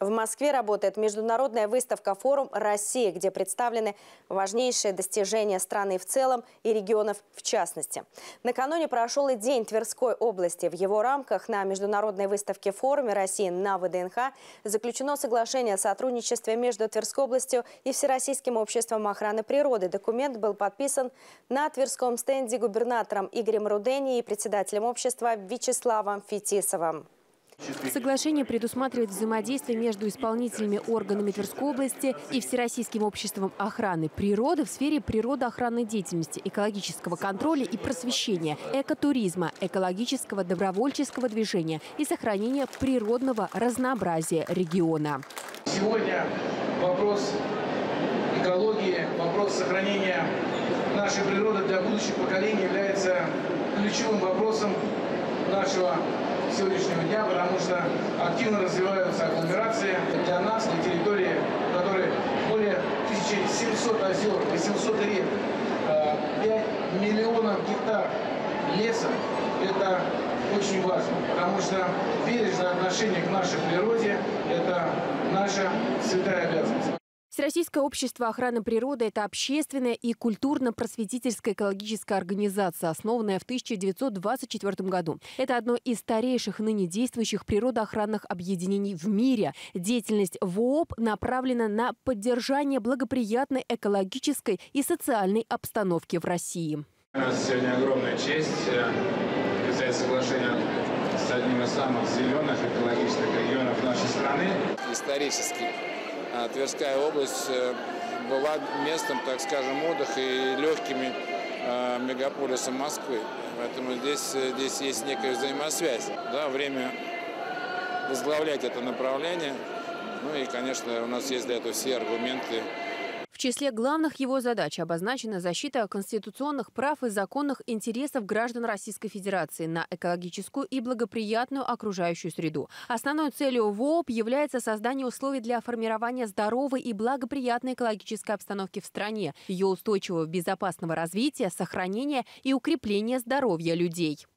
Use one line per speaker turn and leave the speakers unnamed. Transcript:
В Москве работает международная выставка «Форум России», где представлены важнейшие достижения страны в целом и регионов в частности. Накануне прошел и День Тверской области. В его рамках на международной выставке «Форуме России» на ВДНХ заключено соглашение о сотрудничестве между Тверской областью и Всероссийским обществом охраны природы. Документ был подписан на Тверском стенде губернатором Игорем Рудени и председателем общества Вячеславом Фетисовым.
Соглашение предусматривает взаимодействие между исполнительными органами Тверской области и Всероссийским обществом охраны природы в сфере природоохранной деятельности, экологического контроля и просвещения, экотуризма, экологического добровольческого движения и сохранения природного разнообразия региона.
Сегодня вопрос экологии, вопрос сохранения нашей природы для будущих поколений является ключевым вопросом нашего сегодняшнего дня, потому что активно развиваются агломерации. Для нас, на территории, в которой более 1700 озер, 800 рек, 5 миллионов гектар леса, это очень важно, потому что бережное отношение к нашей природе – это наша святая обязанность.
Всероссийское общество охраны природы – это общественная и культурно-просветительская экологическая организация, основанная в 1924 году. Это одно из старейших ныне действующих природоохранных объединений в мире. Деятельность ВООП направлена на поддержание благоприятной экологической и социальной обстановки в России.
У нас сегодня огромная честь подписать соглашение с одним из самых зеленых экологических регионов нашей страны.
Исторически Тверская область была местом, так скажем, отдыха и легкими мегаполисом Москвы. Поэтому здесь есть некая взаимосвязь. Да, время возглавлять это направление. Ну и, конечно, у нас есть для этого все аргументы.
В числе главных его задач обозначена защита конституционных прав и законных интересов граждан Российской Федерации на экологическую и благоприятную окружающую среду. Основной целью ВООП является создание условий для формирования здоровой и благоприятной экологической обстановки в стране, ее устойчивого безопасного развития, сохранения и укрепления здоровья людей.